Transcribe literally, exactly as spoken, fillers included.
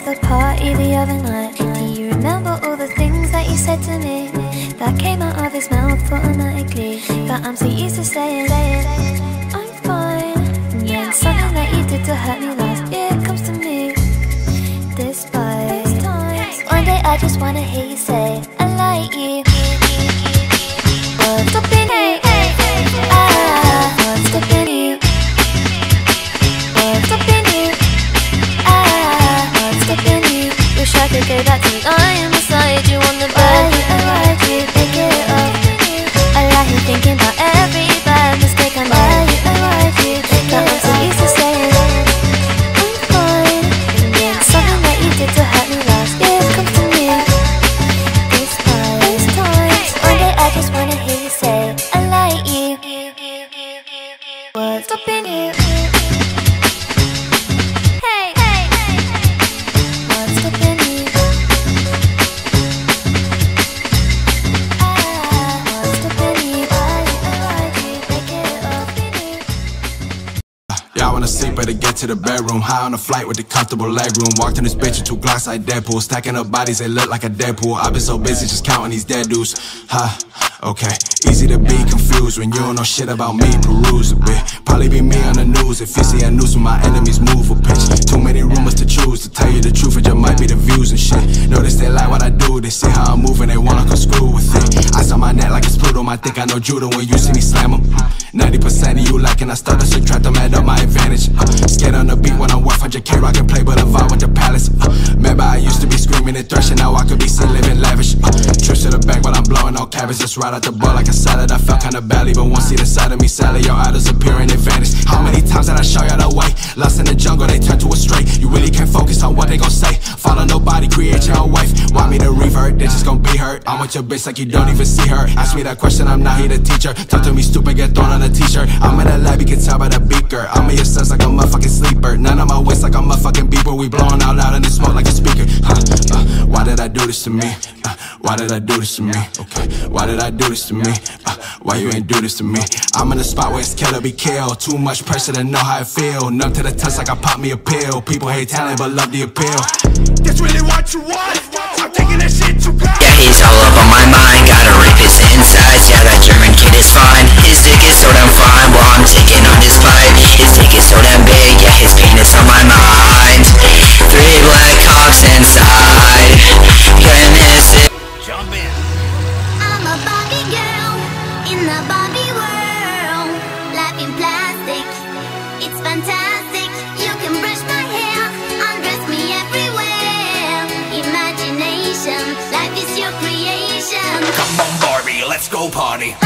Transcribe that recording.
the party the other night. Do you remember all the things that you said to me? That came out of his mouth automatically. That I'm so used to saying, I'm fine. And then something that you did to hurt me last year comes to me. Despite times, one day I just wanna hear you say, I like you. What's up in you? Ah, what's up in you? What's up in you? Ah, what's up in you? Wish I could go back to lying beside you on the bed. I like you, pick it up. I like you thinking about every bad mistake I made. I like you, pick it up. I'm so used to saying I'm fine. And then something that you did to hurt me last year comes to me. Despite these times, one day I just wanna hear you say I like you. What's up in you? Hey, hey, hey. What's up in you? Ah, what's up in you? I like you, pick it up in you. Yeah, I wanna sleep, better get to the bedroom. High on a flight with the comfortable leg room. Walked in this bitch with two Glocks like Deadpool. Stacking up bodies, they look like a Deadpool. I've been so busy just counting these dead dudes. Huh, okay. Easy to be confused when you don't know shit about me. Peruse a bit. Probably be me on the news. If you see a news when my enemies move a bitch. Too many rumors to choose. To tell you the truth, it just might be the views and shit. Notice they like what I do. They see how I'm moving, they wanna come screw with it. Ice on my neck like it's Pluto. Might think I know judo when you see me slam them. ninety percent of you liking, I start to subtract them, add up my advantage. uh, Scared on the beat when I'm worth one hundred K, rock and play, but I vibe with the palace. uh, Remember I used to be screaming and thrashing, now I could be seen living lavish. uh, Trips to the bank while I'm blowing out cabbage, just right out the bar like a salad. I felt kinda badly, but once see the side of me salad, your idols appearing and vanish. How many times did I show you the way? Lost in the jungle, they turn to a stray. You really can't focus on what they gon' say. Follow nobody, create your own wife. Want me to revert, they just gon' be hurt. I'm with your bitch like you don't even see her. Ask me that question, I'm not here to teach her. Talk to me stupid, get thrown on a t-shirt. I'm in the lab, you can tell by the beaker. I'm in your sense like a motherfucking sleeper. None of my waist like a motherfucking beeper. We blowing out loud and it smoke like a speaker. huh, uh, Why did I do this to me? Uh, why did I do this to me? Okay, why did I do this to me? Uh, why you ain't do this to me? I'm in a spot where it's kill or be killed. Too much pressure to know how I feel. Numb to the touch like I pop me a pill. People hate talent but love the appeal. That's really what you want. I'm taking that shit too bad. Yeah, he's all up on my mind. Got a rapist insides. Yeah, that German kid is fine. His dick is so damn fine while I'm taking on his pipe. His dick is so damn big. Yeah, his penis on my mind. Three black cops inside. Goodness it. Jump in. I'm a Barbie girl in the Barbie world. Life in plastic, it's fantastic. You can brush my hair, undress me everywhere. Imagination, life is your creation. Come on Barbie, let's go party.